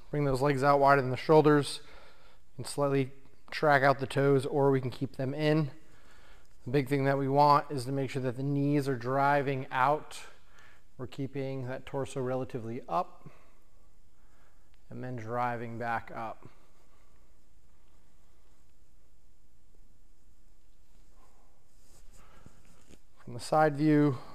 Bring those legs out wider than the shoulders and slightly track out the toes, or we can keep them in. The big thing that we want is to make sure that the knees are driving out. We're keeping that torso relatively up and then driving back up. From the side view,